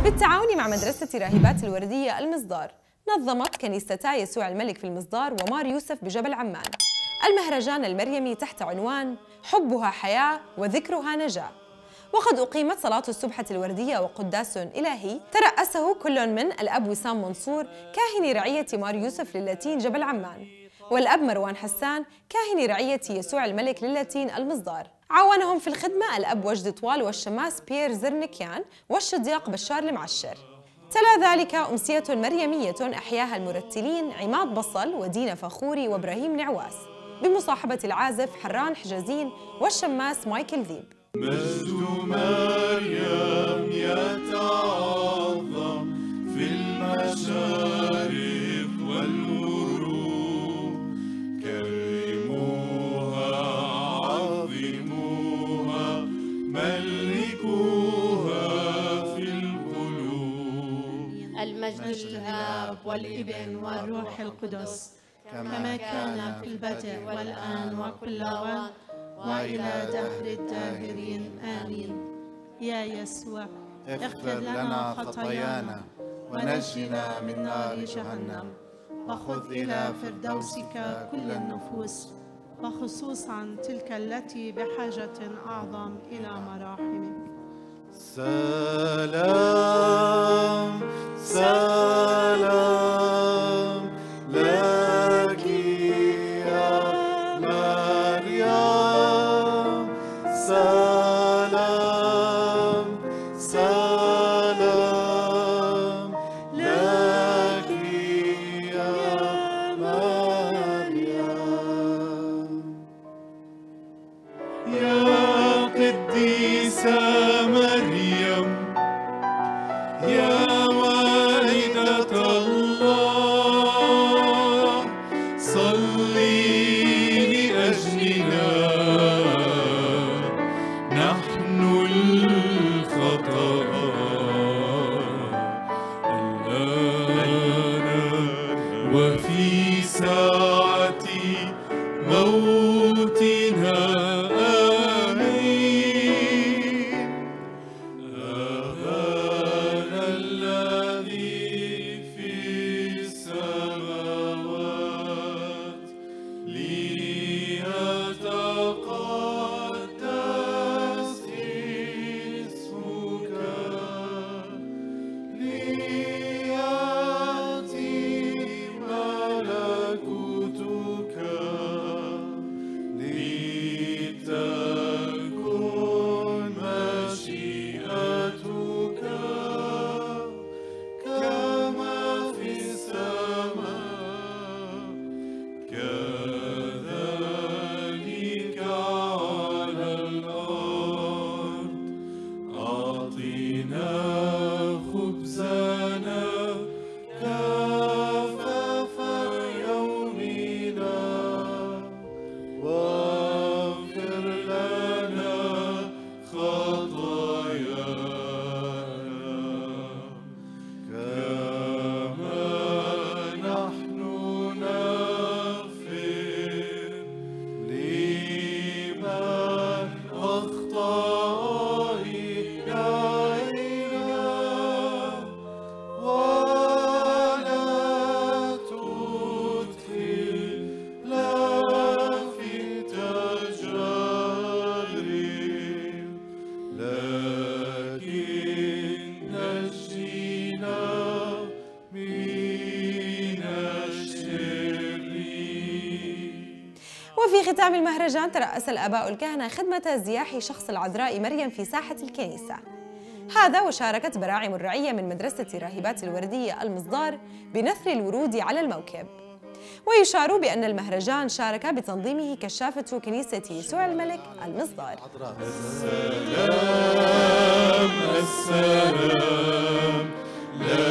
بالتعاون مع مدرسة راهبات الوردية المصدار، نظمت كنيستا يسوع الملك في المصدار ومار يوسف بجبل عمان المهرجان المريمي تحت عنوان حبها حياة وذكرها نجاة. وقد أقيمت صلاة السبحة الوردية وقداس إلهي ترأسه كل من الأب وسام منصور كاهن رعية مار يوسف للاتين جبل عمان، والأب مروان حسان كاهن رعية يسوع الملك للاتين المصدار. عاونهم في الخدمة الأب وجد طوال والشماس بيير زرنكيان والشدياق بشار المعشر. تلا ذلك أمسية مريمية أحياها المرتلين عماد بصل ودينا فخوري وإبراهيم نعواس بمصاحبة العازف حران حجازين والشماس مايكل ذيب. مجد مريم يتعظم في المشارق والغروب، كرموها عظموها ملكوها في القلوب. المجد للآب والابن والروح القدس كما كان في البدء والآن وكل وقت وإلى دهر الداهرين آمين. يا يسوع اغفر لنا خطايانا ونجنا من نار جهنم، وخذ إلى فردوسك كل النفوس، وخصوصا تلك التي بحاجة أعظم إلى مراحمك. سلام سلام لك يا مريم، سلام سلام لك يا مريم. يا قديسة مريم، يا والدة الله، صلي لأجلنا نحن الخطاء الآن وفي ساعة موتنا. وفي ختام المهرجان ترأس الآباء الكهنة خدمة زياح شخص العذراء مريم في ساحة الكنيسة. هذا وشاركت براعم الرعية من مدرسة راهبات الوردية المصدار بنثر الورود على الموكب. ويشار بأن المهرجان شارك بتنظيمه كشافة كنيسة يسوع الملك المصدار. السلام السلام